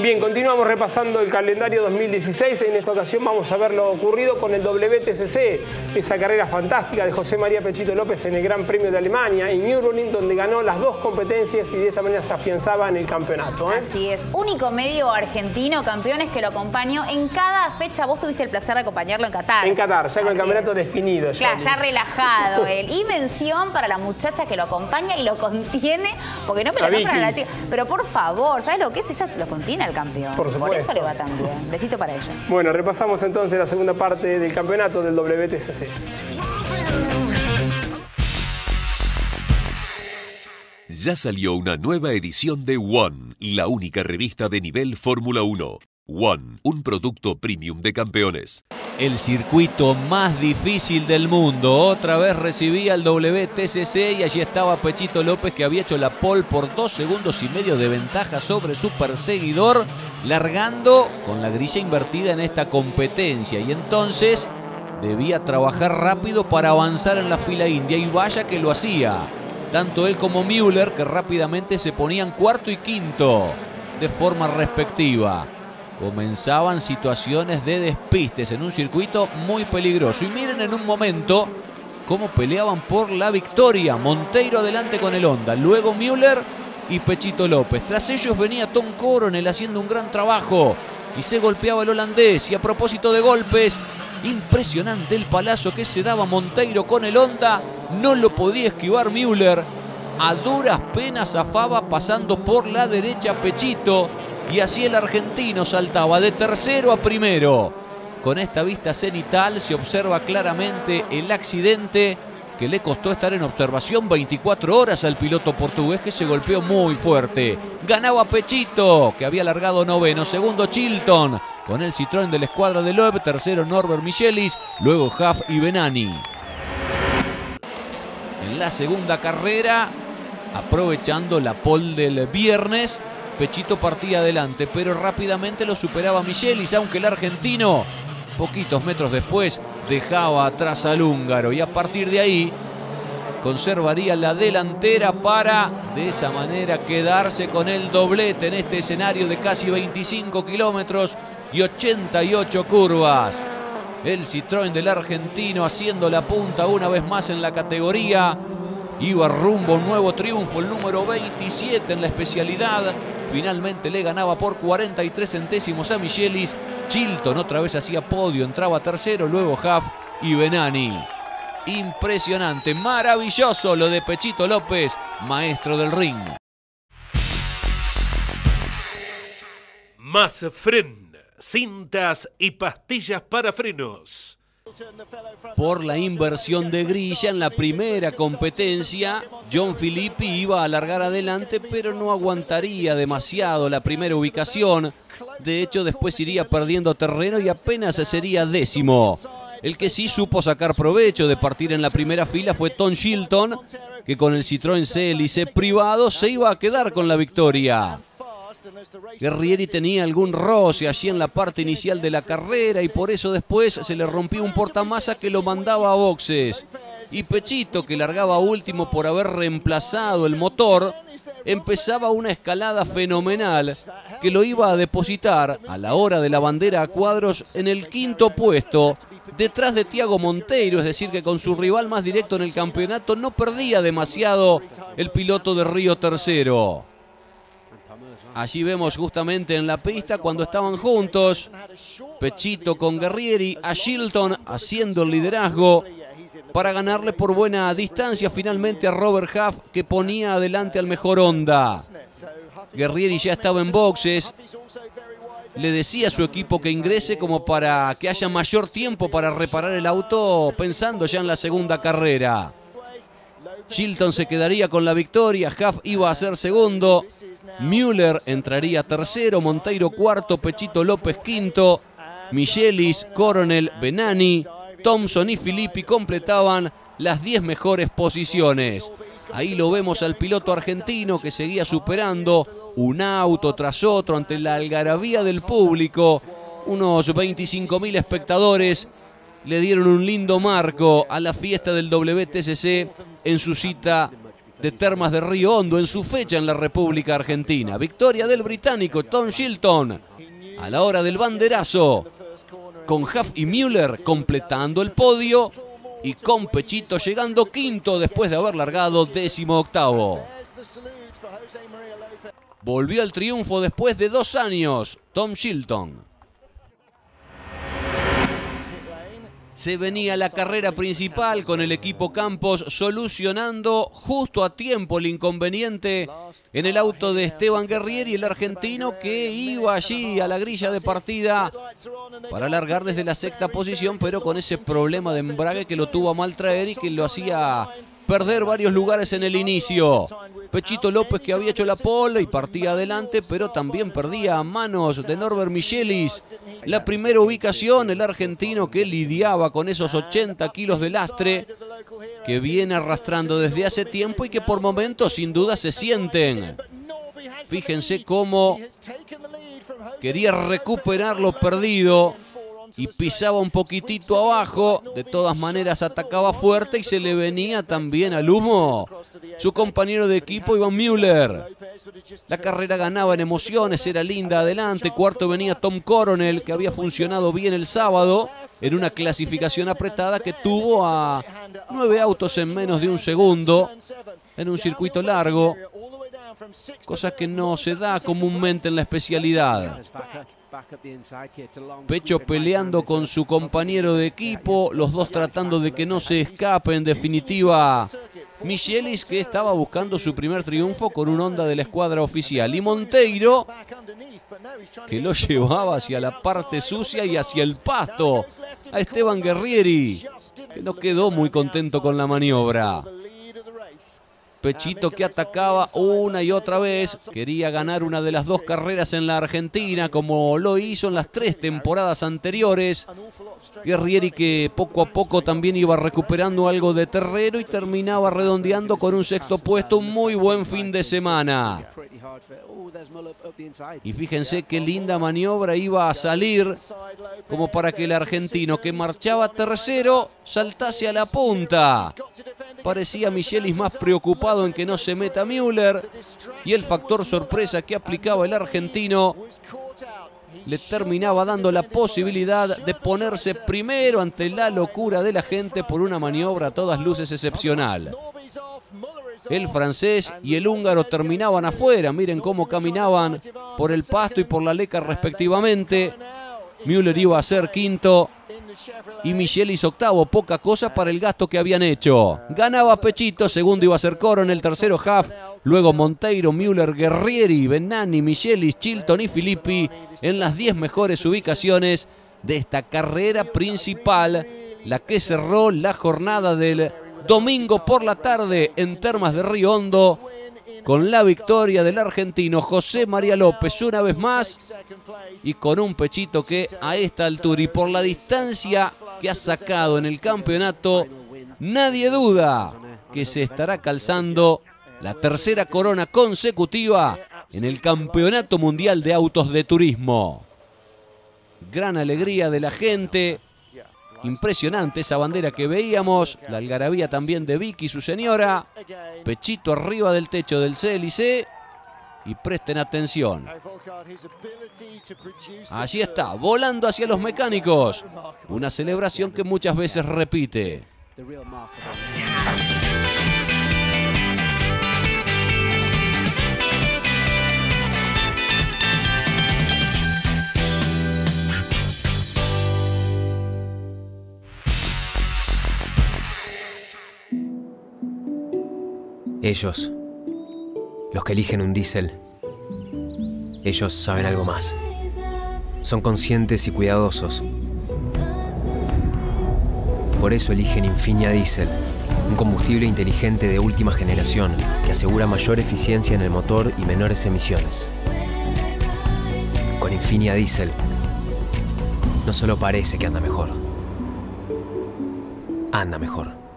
Bien, continuamos repasando el calendario 2016. En esta ocasión vamos a ver lo ocurrido con el WTCC, esa carrera fantástica de José María Pechito López en el Gran Premio de Alemania, en Nürburgring, donde ganó las dos competencias y de esta manera se afianzaba en el campeonato. Así es, único medio argentino, campeones, que lo acompañó en cada fecha. Vos tuviste el placer de acompañarlo en Qatar. En Qatar, ya con el campeonato definido. Claro, ya relajado él. Y mención para la muchacha que lo acompaña y lo contiene, porque no me lo compran a la chica. Pero por favor, ¿sabes lo que es? Ella lo contiene al campeón. Por eso le va tan bien. Besito para ella. Bueno, repasamos entonces la segunda parte del campeonato del WTCC. Ya salió una nueva edición de One, la única revista de nivel Fórmula 1. One, un producto premium de Campeones. El circuito más difícil del mundo. Otra vez recibía el WTCC y allí estaba Pechito López, que había hecho la pole por 2,5 segundos de ventaja sobre su perseguidor, largando con la grilla invertida en esta competencia. Y entonces debía trabajar rápido para avanzar en la fila india, y vaya que lo hacía. Tanto él como Müller, que rápidamente se ponían cuarto y quinto de forma respectiva. Comenzaban situaciones de despistes en un circuito muy peligroso. Y miren en un momento cómo peleaban por la victoria. Monteiro adelante con el Honda, luego Müller y Pechito López. Tras ellos venía Tom Coronel haciendo un gran trabajo y se golpeaba el holandés. Y a propósito de golpes, impresionante el palazo que se daba Monteiro con el Honda. No lo podía esquivar Müller. A duras penas zafaba pasando por la derecha Pechito. Y así el argentino saltaba de tercero a primero. Con esta vista cenital se observa claramente el accidente que le costó estar en observación 24 horas al piloto portugués, que se golpeó muy fuerte. Ganaba Pechito, que había largado noveno. Segundo Chilton con el Citroën de la escuadra de Loeb. Tercero Norbert Michelis, luego Huff y Benani. En la segunda carrera, aprovechando la pole del viernes, Pechito partía adelante, pero rápidamente lo superaba Michelis, aunque el argentino, poquitos metros después, dejaba atrás al húngaro. Y a partir de ahí, conservaría la delantera para, de esa manera, quedarse con el doblete en este escenario de casi 25 kilómetros y 88 curvas. El Citroën del argentino haciendo la punta una vez más en la categoría. Iba rumbo a un nuevo triunfo, el número 27 en la especialidad. Finalmente le ganaba por 43 centésimos a Michelis. Chilton otra vez hacía podio, entraba tercero, luego Huff y Benani. Impresionante, maravilloso lo de Pechito López, maestro del ring. Más Fren, cintas y pastillas para frenos. Por la inversión de grilla en la primera competencia, John Filippi iba a alargar adelante, pero no aguantaría demasiado la primera ubicación. De hecho, después iría perdiendo terreno y apenas sería décimo. El que sí supo sacar provecho de partir en la primera fila fue Tom Chilton, que con el Citroën C privado se iba a quedar con la victoria. Guerrieri tenía algún roce allí en la parte inicial de la carrera y por eso después se le rompió un portamasa que lo mandaba a boxes. Y Pechito, que largaba último por haber reemplazado el motor, empezaba una escalada fenomenal que lo iba a depositar a la hora de la bandera a cuadros en el quinto puesto, detrás de Thiago Monteiro. Es decir, que con su rival más directo en el campeonato no perdía demasiado el piloto de Río tercero. Allí vemos justamente en la pista cuando estaban juntos Pechito con Guerrieri, a Chilton haciendo el liderazgo para ganarle por buena distancia finalmente a Robert Huff, que ponía adelante al mejor Honda. Guerrieri ya estaba en boxes, le decía a su equipo que ingrese como para que haya mayor tiempo para reparar el auto, pensando ya en la segunda carrera. Chilton se quedaría con la victoria, Huff iba a ser segundo, Müller entraría tercero, Monteiro cuarto, Pechito López quinto, Michelis, Coronel, Benani, Thompson y Filippi completaban las 10 mejores posiciones. Ahí lo vemos al piloto argentino que seguía superando un auto tras otro ante la algarabía del público. Unos 25.000 espectadores le dieron un lindo marco a la fiesta del WTCC en su cita de Termas de Río Hondo en su fecha en la República Argentina. Victoria del británico Tom Shilton a la hora del banderazo, con Huff y Müller completando el podio y con Pechito llegando quinto después de haber largado 18º. Volvió al triunfo después de 2 años, Tom Shilton. Se venía la carrera principal con el equipo Campos solucionando justo a tiempo el inconveniente en el auto de Esteban Guerrieri, el argentino que iba allí a la grilla de partida para largar desde la 6ª posición, pero con ese problema de embrague que lo tuvo a mal traer y que lo hacía perder varios lugares en el inicio. Pechito López, que había hecho la pole y partía adelante, pero también perdía a manos de Norbert Michelis la primera ubicación, el argentino que lidiaba con esos 80 kilos de lastre que viene arrastrando desde hace tiempo y que por momentos sin duda se sienten. Fíjense cómo quería recuperar lo perdido y pisaba un poquitito abajo, de todas maneras atacaba fuerte y se le venía también al humo su compañero de equipo Ivan Müller. La carrera ganaba en emociones, era linda adelante. Cuarto venía Tom Coronel, que había funcionado bien el sábado en una clasificación apretada que tuvo a 9 autos en menos de un segundo en un circuito largo, cosa que no se da comúnmente en la especialidad. Pecho peleando con su compañero de equipo, los dos tratando de que no se escape en definitiva Michelis, que estaba buscando su primer triunfo con un Honda de la escuadra oficial, y Monteiro, que lo llevaba hacia la parte sucia y hacia el pasto a Esteban Guerrieri, que no quedó muy contento con la maniobra. Pechito, que atacaba una y otra vez, quería ganar una de las 2 carreras en la Argentina, como lo hizo en las 3 temporadas anteriores. Guerrieri, que poco a poco también iba recuperando algo de terreno y terminaba redondeando con un 6º puesto, un muy buen fin de semana. Y fíjense qué linda maniobra iba a salir, como para que el argentino, que marchaba tercero, saltase a la punta. Parecía Michelis más preocupado en que no se meta Müller, y el factor sorpresa que aplicaba el argentino le terminaba dando la posibilidad de ponerse primero ante la locura de la gente por una maniobra a todas luces excepcional. El francés y el húngaro terminaban afuera. Miren cómo caminaban por el pasto y por la leca respectivamente. Müller iba a ser quinto y Michelis octavo, poca cosa para el gasto que habían hecho. Ganaba Pechito, segundo iba a ser Coronel, tercero Huff, luego Monteiro, Müller, Guerrieri, Bennani, Michelis, Chilton y Filippi en las 10 mejores ubicaciones de esta carrera principal, la que cerró la jornada del domingo por la tarde en Termas de Río Hondo, con la victoria del argentino José María López una vez más, y con un Pechito que a esta altura y por la distancia que ha sacado en el campeonato, nadie duda que se estará calzando la 3ª corona consecutiva en el Campeonato Mundial de Autos de Turismo. Gran alegría de la gente. Impresionante esa bandera que veíamos, la algarabía también de Vicky y su señora. Pechito arriba del techo del CLIC. Y presten atención. Allí está, volando hacia los mecánicos. Una celebración que muchas veces repite. Ellos, los que eligen un diésel, ellos saben algo más. Son conscientes y cuidadosos. Por eso eligen Infinia Diesel, un combustible inteligente de última generación que asegura mayor eficiencia en el motor y menores emisiones. Con Infinia Diesel, no solo parece que anda mejor, anda mejor.